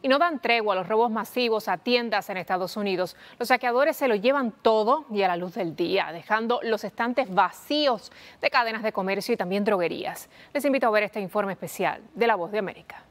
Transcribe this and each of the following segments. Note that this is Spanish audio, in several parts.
y no dan tregua a los robos masivos a tiendas en Estados Unidos. Los saqueadores se lo llevan todo y a la luz del día, dejando los estantes vacíos de cadenas de comercio y también droguerías. Les invito a ver este informe especial de La Voz de América.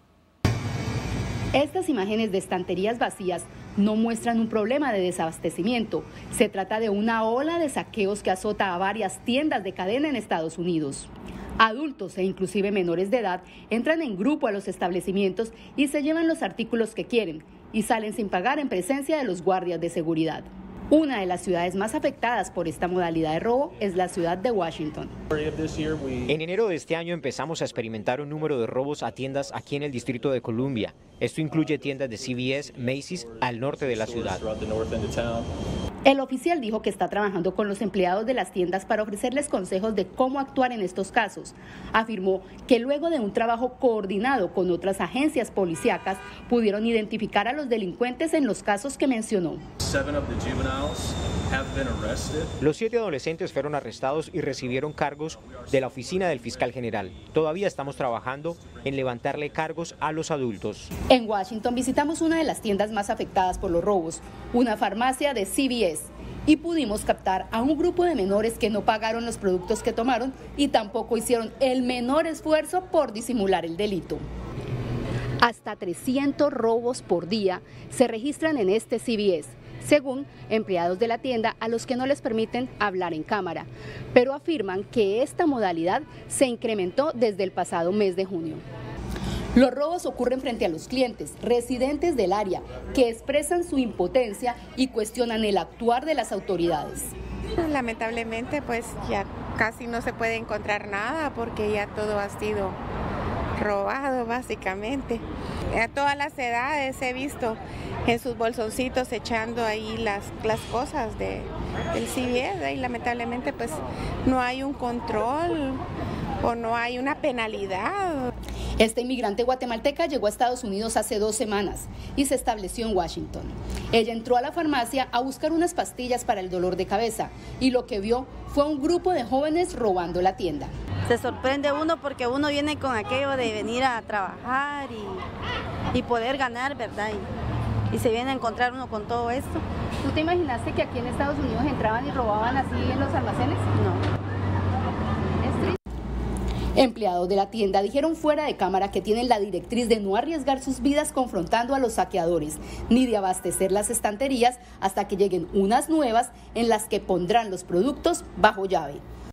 Estas imágenes de estanterías vacías no muestran un problema de desabastecimiento. Se trata de una ola de saqueos que azota a varias tiendas de cadena en Estados Unidos. Adultos e inclusive menores de edad entran en grupo a los establecimientos y se llevan los artículos que quieren y salen sin pagar en presencia de los guardias de seguridad. Una de las ciudades más afectadas por esta modalidad de robo es la ciudad de Washington. En enero de este año empezamos a experimentar un número de robos a tiendas aquí en el Distrito de Columbia. Esto incluye tiendas de CVS, Macy's, al norte de la ciudad. El oficial dijo que está trabajando con los empleados de las tiendas para ofrecerles consejos de cómo actuar en estos casos. Afirmó que luego de un trabajo coordinado con otras agencias policíacas, pudieron identificar a los delincuentes en los casos que mencionó. Los 7 adolescentes fueron arrestados y recibieron cargos de la oficina del fiscal general. Todavía estamos trabajando en levantarle cargos a los adultos. En Washington visitamos una de las tiendas más afectadas por los robos, una farmacia de CVS, y pudimos captar a un grupo de menores que no pagaron los productos que tomaron y tampoco hicieron el menor esfuerzo por disimular el delito. Hasta 300 robos por día se registran en este CVS, según empleados de la tienda, a los que no les permiten hablar en cámara, pero afirman que esta modalidad se incrementó desde el pasado mes de junio. Los robos ocurren frente a los clientes, residentes del área, que expresan su impotencia y cuestionan el actuar de las autoridades. Lamentablemente, pues ya casi no se puede encontrar nada porque ya todo ha sido robado básicamente. A todas las edades he visto en sus bolsoncitos echando ahí las cosas del CVS y lamentablemente pues no hay un control o no hay una penalidad. Esta inmigrante guatemalteca llegó a Estados Unidos hace 2 semanas y se estableció en Washington. Ella entró a la farmacia a buscar unas pastillas para el dolor de cabeza y lo que vio fue un grupo de jóvenes robando la tienda. Se sorprende uno porque uno viene con aquello de venir a trabajar y poder ganar, ¿verdad? Y se viene a encontrar uno con todo esto. ¿Tú te imaginaste que aquí en Estados Unidos entraban y robaban así en los almacenes? No. Empleados de la tienda dijeron fuera de cámara que tienen la directriz de no arriesgar sus vidas confrontando a los saqueadores, ni de abastecer las estanterías hasta que lleguen unas nuevas en las que pondrán los productos bajo llave.